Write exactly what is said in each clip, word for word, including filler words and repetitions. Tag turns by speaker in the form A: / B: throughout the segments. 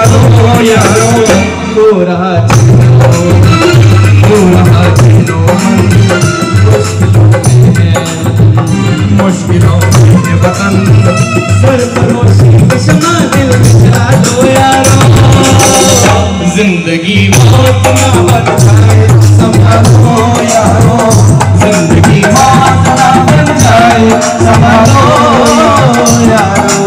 A: लो यारो, हो रहा जीनो, हो रहा जीनो मन मुश्किलों में है, मुश्किलों में वतन सरफरोशी की शमा दिल जला लो यारो। जिंदगी मौत ना बन जाए संभालो यारो, जिंदगी मौत ना बन जाए संभालो यारो।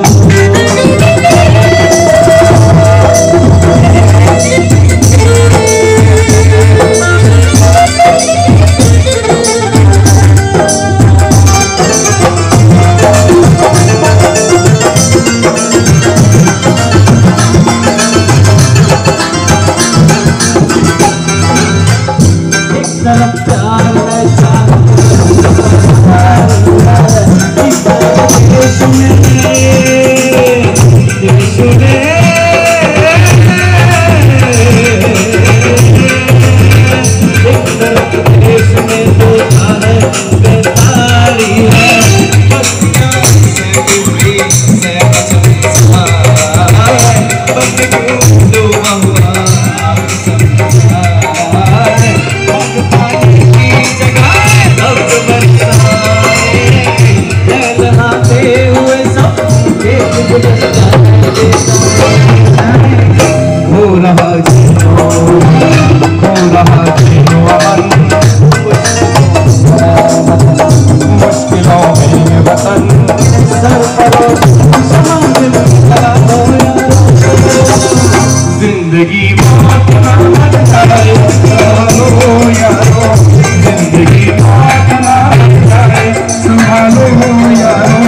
A: जिंदगी मौत ना बन जाए संभालो यारो, जिंदगी मौत ना बन जाए संभालो यारो।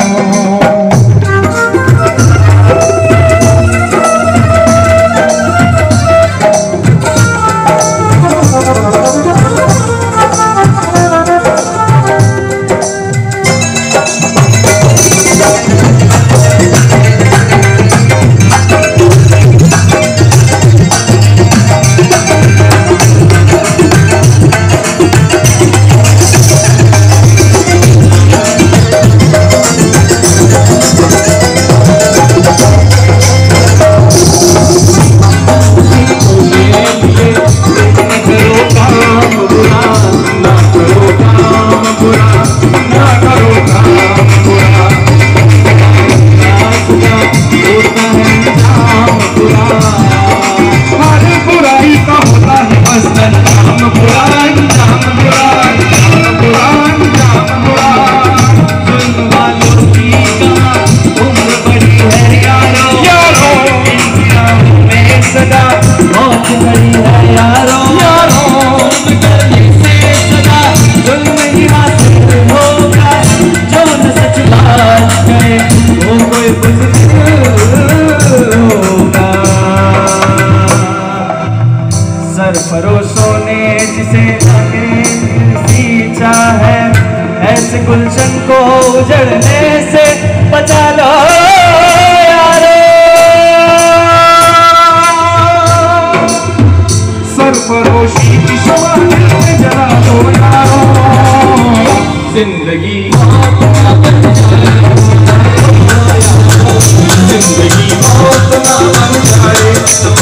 A: सरफरोशों ने जिसे सींचा है, ऐसे गुलशन को उजड़ने से बचा लो यारो। सरफरोशी की शमा दिल में जला लो यारो, जिंदगी मौत ना बन जाए, जिंदगी मौत ना बन जाए।